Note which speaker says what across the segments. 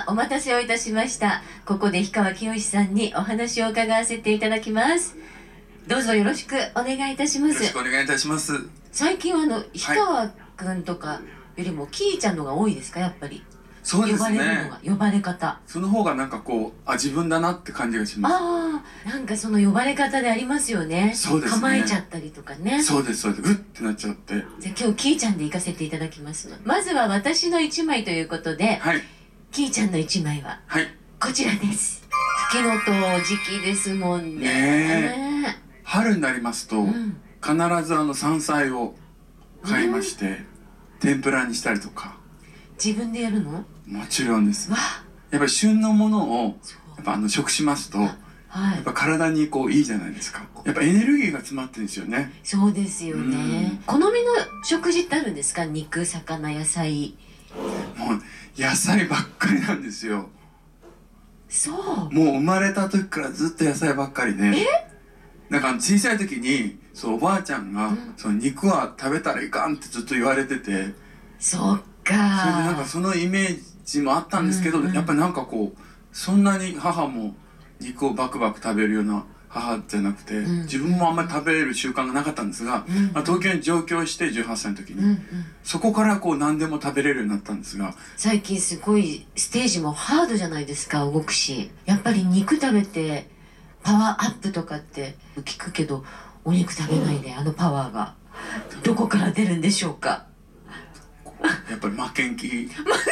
Speaker 1: お待たせをいたしました。ここで氷川きよしさんにお話を伺わせていただきます。どうぞよろしくお願いいたします。
Speaker 2: よろしくお願いいたします。
Speaker 1: 最近は氷川くんとかよりもきーちゃんのが多いですか、やっぱり。
Speaker 2: そうですね。
Speaker 1: 呼ばれるのが、呼ばれ方。
Speaker 2: その方がなんかこう、自分だなって感じがします。
Speaker 1: ああ、なんかその呼ばれ方でありますよね。
Speaker 2: そうですね。
Speaker 1: 構えちゃったりとかね。
Speaker 2: そうです、そうです。グッてなっちゃって。
Speaker 1: じゃあ今日きーちゃんで行かせていただきますの。まずは私の一枚ということで、
Speaker 2: はい。
Speaker 1: きーちゃんの一枚は、
Speaker 2: はい。
Speaker 1: こちらです。吹きのと時期ですもんね。
Speaker 2: ねえ。春になりますと、必ず山菜を買いまして、天ぷらにしたりとか。
Speaker 1: 自分でやるの？
Speaker 2: もちろんです。やっぱり旬のものをやっぱ食しますと、やっぱ体にこういいじゃないですか。やっぱエネルギーが詰まってるんですよね。
Speaker 1: そうですよね。好みの食事ってあるんですか？肉、魚、野菜。
Speaker 2: もう野菜ばっかりなんですよ。
Speaker 1: そう。
Speaker 2: もう生まれた時からずっと野菜ばっかりで。なんか小さい時におばあちゃんが、肉は食べたらいかんってずっと言われてて。
Speaker 1: そっか。
Speaker 2: それでなんかそのイメージもあったんですけど、やっぱりなんかこうそんなに母も肉をバクバク食べるような母じゃなくて、自分もあんまり食べる習慣がなかったんですが、東京に上京して18歳の時に、そこからこう何でも食べれるようになったんですが、
Speaker 1: 最近すごいステージもハードじゃないですか、動くし。やっぱり肉食べてパワーアップとかって聞くけど、お肉食べないであのパワーがどこから出るんでしょうか？
Speaker 2: やっぱり負けん気負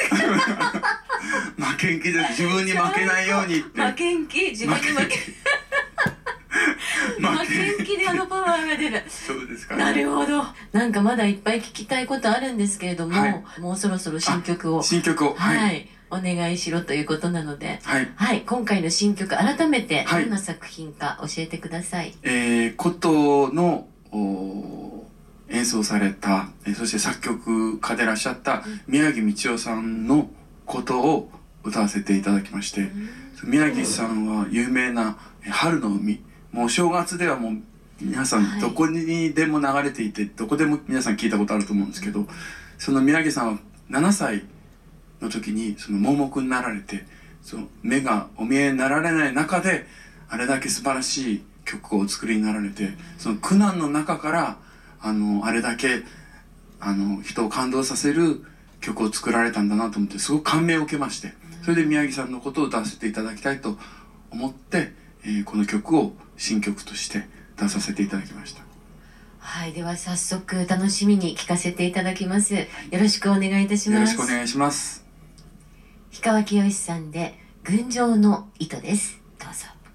Speaker 2: けん気で自分に負けないようにって
Speaker 1: 負けん気、自分に負けん気であのパワーが出る。
Speaker 2: そうですかね。
Speaker 1: なるほど。なんかまだいっぱい聞きたいことあるんですけれども、もうそろそろ新曲をはい、お願いしろということなので、はい、今回の新曲改めてどんな作品か教えてください。
Speaker 2: 琴の演奏された、そして作曲家でいらっしゃった宮城道夫さんのことを歌わせていただきまして、宮城さんは有名な春の海、もう正月ではもう皆さんどこにでも流れていて、どこでも皆さん聞いたことあると思うんですけど、その宮城さんは7歳の時に盲目になられて、目がお見えになられない中であれだけ素晴らしい曲をお作りになられて、その苦難の中からあれだけ人を感動させる曲を作られたんだなと思って、すごく感銘を受けまして、それで宮城さんのことを出させていただきたいと思って、この曲を新曲として出させていただきました。
Speaker 1: はい、では早速楽しみに聴かせていただきます。よろしくお願いいたします。
Speaker 2: よろしくお願いします。
Speaker 1: 氷川きよしさんで群青の糸です。どうぞ。